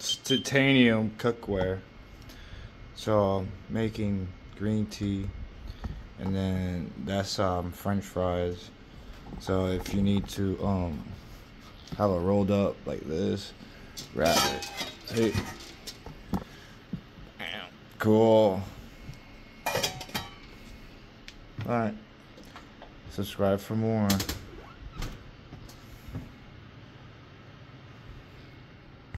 titanium cookware. So I'm making green tea, and then that's French fries. So if you need to have it rolled up like this, wrap it. See? Cool. Alright. Subscribe for more.